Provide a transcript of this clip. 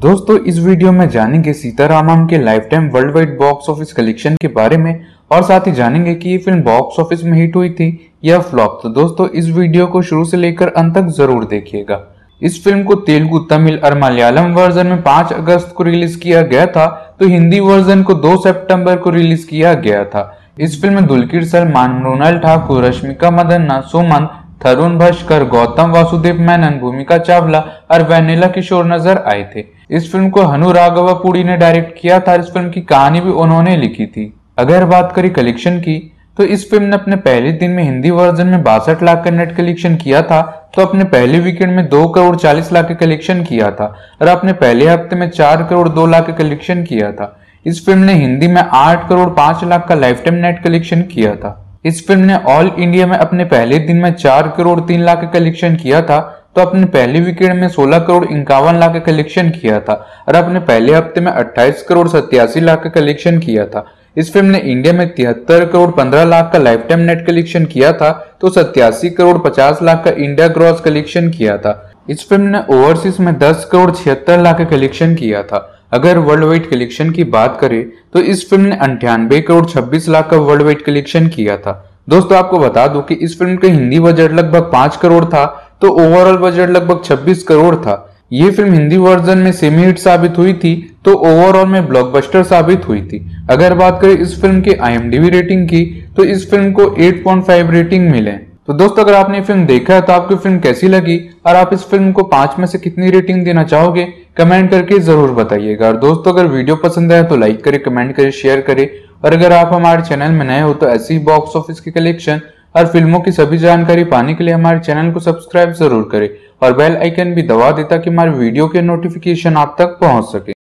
दोस्तों इस वीडियो में जानेंगे सीतारामम के life time world wide box office collection के बारे में और साथ ही जानेंगे कि ये फिल्म बॉक्स ऑफिस में हिट हुई थी या फ्लॉप। तो दोस्तों इस वीडियो को शुरू से लेकर अंत तक जरूर देखिएगा। इस फिल्म को तेलुगु, तमिल और मलयालम वर्जन में 5 अगस्त को रिलीज किया गया था, तो हिंदी वर्जन को 2 सितंबर को रिलीज किया गया था। इस फिल्म में दुलकर सलमान, मृणाल ठाकुर, रश्मिका मंदाना, सुमन, तरुण भास्कर, गौतम वासुदेव मेनन, भूमिका चावला और वेनिला किशोर नजर आए थे। इस फिल्म को हनु राघवापुडी ने डायरेक्ट किया था। इस फिल्म की कहानी भी उन्होंने लिखी थी। अगर बात करें कलेक्शन की, तो इस फिल्म ने अपने पहले दिन में हिंदी वर्जन में 62 लाख का नेट कलेक्शन किया था, तो अपने पहले वीकेंड में 2 करोड़ 40 लाख का कलेक्शन किया था और अपने पहले हफ्ते में 4 करोड़ 2 लाख का कलेक्शन किया था। इस फिल्म ने हिंदी में 8 करोड़ 5 लाख का लाइफ टाइम नेट कलेक्शन किया था। इस फिल्म ने ऑल इंडिया में अपने पहले दिन में 4 करोड़ 3 लाख का कलेक्शन किया था, तो अपने पहले वीकेंड में 16 करोड़ 51 लाख का कलेक्शन किया था और अपने पहले हफ्ते में 28 करोड़ 87 लाख का कलेक्शन किया था। इस फिल्म ने इंडिया में 73 करोड़ 15 लाख का लाइफ टाइम नेट कलेक्शन किया था, तो 87 करोड़ 50 लाख का इंडिया ग्रॉस कलेक्शन किया था। इस फिल्म ने ओवरसीज में 10 करोड़ 76 लाख का कलेक्शन किया था। अगर वर्ल्ड वाइड कलेक्शन की बात करें तो इस फिल्म ने 98 करोड़ 26 लाख का वर्ल्ड वाइड कलेक्शन किया था। दोस्तों आपको बता दूं कि इस फिल्म का हिंदी बजट लगभग 5 करोड़ था, तो ओवरऑल बजट लगभग 26 करोड़ था। ये फिल्म हिंदी वर्जन में सेमी हिट साबित हुई थी, तो ओवरऑल में ब्लॉकबस्टर साबित हुई थी। अगर बात करें इस फिल्म की IMDb रेटिंग की, तो इस फिल्म को 8.5 रेटिंग मिले। तो दोस्तों अगर आपने फिल्म देखा है तो आपको फिल्म कैसी लगी और आप इस फिल्म को 5 में से कितनी रेटिंग देना चाहोगे, कमेंट करके जरूर बताइएगा। और दोस्तों अगर वीडियो पसंद आया तो लाइक करें, कमेंट करें, शेयर करें। और अगर आप हमारे चैनल में नए हो तो ऐसी बॉक्स ऑफिस की कलेक्शन और फिल्मों की सभी जानकारी पाने के लिए हमारे चैनल को सब्सक्राइब जरूर करें और बेल आइकन भी दबा दें ताकि हमारे वीडियो के नोटिफिकेशन आप तक पहुंच सके।